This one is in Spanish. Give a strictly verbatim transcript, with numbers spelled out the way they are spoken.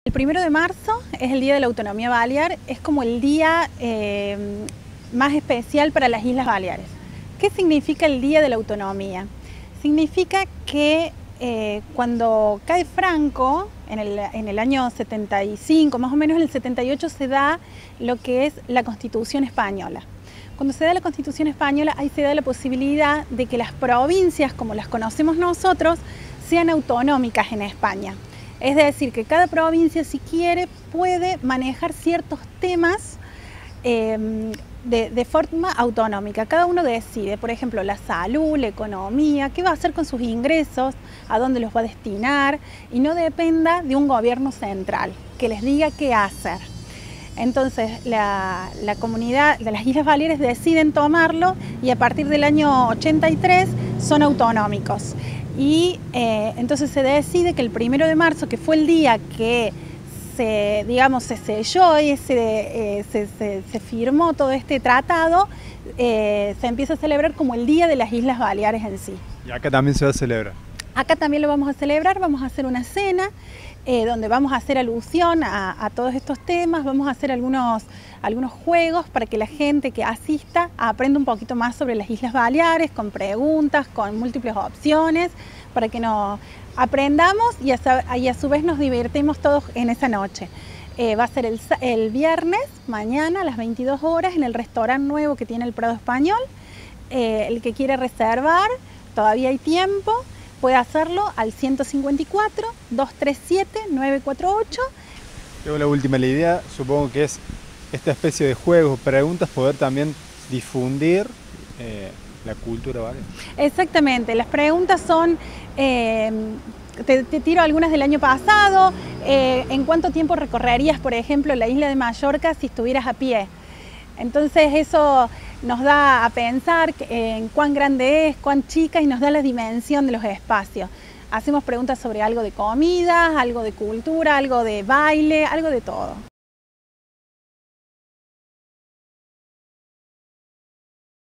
El primero de marzo es el Día de la Autonomía Balear, es como el día eh, más especial para las Islas Baleares. ¿Qué significa el Día de la Autonomía? Significa que eh, cuando cae Franco, en el, en el año setenta y cinco, más o menos en el setenta y ocho, se da lo que es la Constitución Española. Cuando se da la Constitución Española, ahí se da la posibilidad de que las provincias, como las conocemos nosotros, sean autonómicas en España. Es decir, que cada provincia, si quiere, puede manejar ciertos temas eh, de, de forma autonómica. Cada uno decide, por ejemplo, la salud, la economía, qué va a hacer con sus ingresos, a dónde los va a destinar, y no dependa de un gobierno central que les diga qué hacer. Entonces, la, la comunidad de las Islas Baleares deciden tomarlo y a partir del año ochenta y tres son autonómicos. Y eh, entonces se decide que el primero de marzo, que fue el día que se, digamos, se selló y se, eh, se, se, se firmó todo este tratado, eh, se empieza a celebrar como el Día de las Islas Baleares en sí. Y acá también se va a celebrar. Acá también lo vamos a celebrar, vamos a hacer una cena eh, donde vamos a hacer alusión a, a todos estos temas, vamos a hacer algunos, algunos juegos para que la gente que asista aprenda un poquito más sobre las Islas Baleares, con preguntas, con múltiples opciones, para que nos aprendamos y a, y a su vez nos divertimos todos en esa noche. Eh, va a ser el, el viernes, mañana a las veintidós horas, en el restaurante nuevo que tiene el Prado Español. Eh, el que quiere reservar, todavía hay tiempo. Puede hacerlo al ciento cincuenta y cuatro, dos tres siete, nueve cuatro ocho. Luego la última, la idea supongo que es esta especie de juegos, preguntas, poder también difundir eh, la cultura balear. Exactamente, las preguntas son, eh, te, te tiro algunas del año pasado, eh, ¿en cuánto tiempo recorrerías, por ejemplo, la isla de Mallorca si estuvieras a pie? Entonces eso nos da a pensar en cuán grande es, cuán chica, y nos da la dimensión de los espacios. Hacemos preguntas sobre algo de comida, algo de cultura, algo de baile, algo de todo.